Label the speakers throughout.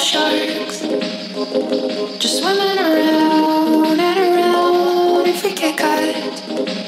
Speaker 1: sharks, just swimming around and around. If we get caught,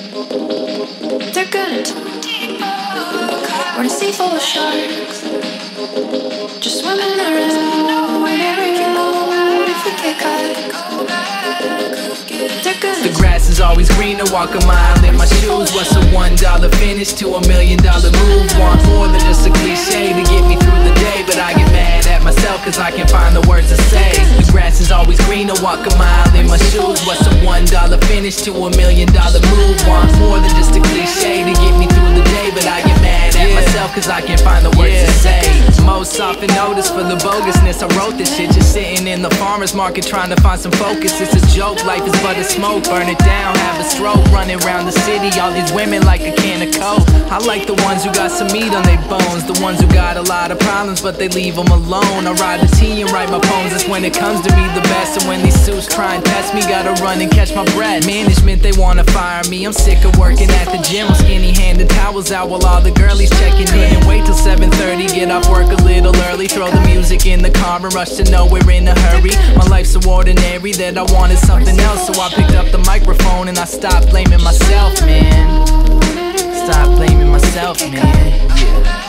Speaker 1: they're gonna take deeper. We're in a sea full of sharks, just swimming around and around. If we get caught, they're gonna.
Speaker 2: The grass is always greener, walk a mile in my shoes. What's a $1 finish to $1 million move? Want more than just a cliche to get me through the day, but I get mad at myself cause I can't find the words to say. The grass is always greener, walk a mile in my shoes. What's a $1 finish to $1 million move? Want more than just a cliche to get me through the day, but I get mad at myself cause I can't find the words to say. Most often noticed for the bogusness, I wrote this shit just sitting in the farmer's market trying to find some focus. It's a joke, life is but a smoke, burn it down, have a stroke. Running around the city, all these women like a can of coke. I like the ones who got some meat on their bones, the ones who got a lot of problems but they leave them alone. I ride the T and write my poems, that's when it comes to be the best. And when these suits try and test me, gotta run and catch my breath. Management, they wanna fire me, I'm sick of working at the gym. I'm skinny handed towels out while all the girlies checking in. And wait till 7:30, get off work a little early. Throw the music in the car and rush to nowhere in a hurry. My life's so ordinary that I wanted something else, so I picked up the microphone and I stopped blaming myself, man. Stop blaming myself, man. Yeah.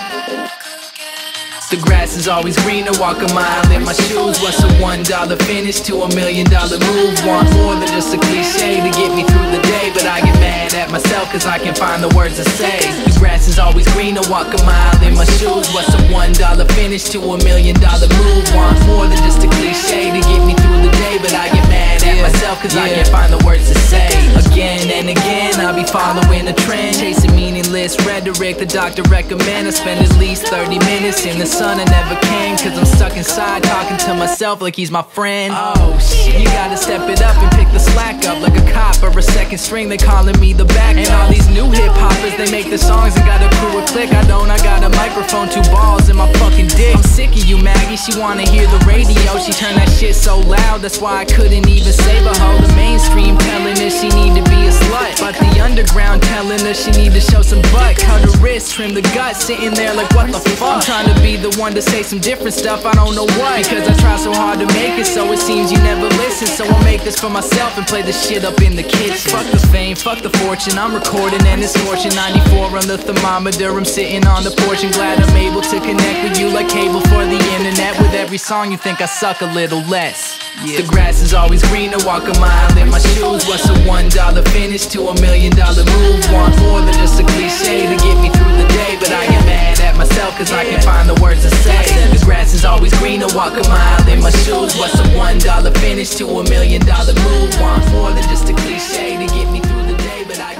Speaker 2: The grass is always greener, walk a mile in my shoes. What's a $1 finish to $1 million move? Want more than just a cliche to get me through the day, but I get mad at myself cause I can't find the words to say. The grass is always greener, walk a mile in my shoes. What's a $1 finish to $1 million move? Want more than just a cliche to get me through the day, but I get mad at myself cause I can't find the words to say. Again and again, I'll be following a trend, chasing meaningless rhetoric the doctor recommend. I spend at least 30 minutes in the sun, I never can cause I'm stuck inside talking to myself like he's my friend. Oh shit, you gotta step it up and pick the slack up like a cop or a second string, they calling me the back. And all these new hip hoppers, they make the songs and got a crew, a click. I got a microphone, 2 balls in my fucking dick. I'm sick of you, Maggie, she wanna hear the radio, she turned that shit so loud, that's why I couldn't even save a hoe. The mainstream telling her she need to be a slut, but the underground telling her she need to show some butt. Cut her wrist, trim the gut, sitting there like what the fuck. I'm trying to be the one to say some different stuff, I don't know what, because I try so hard to make it, so it seems you never listen. So I'll make this for myself and play this shit up in the kitchen. Fuck the fame, fuck the fortune, I'm recording and it's scorching. 94 on the thermometer, I'm sitting on the porch and glad I'm able to connect with you like cable for the internet. With every song you think I suck a little less. The grass is always greener, walk a mile in my shoes. What's a $1 finish to $1 million move? Want more than just a cliche to get me through the day, but I get mad at myself cause I can't find the words to say. The grass is always greener, walk a mile in my shoes. What's a $1 finish to $1 million move? Want more than just a cliche to get me through the day, but I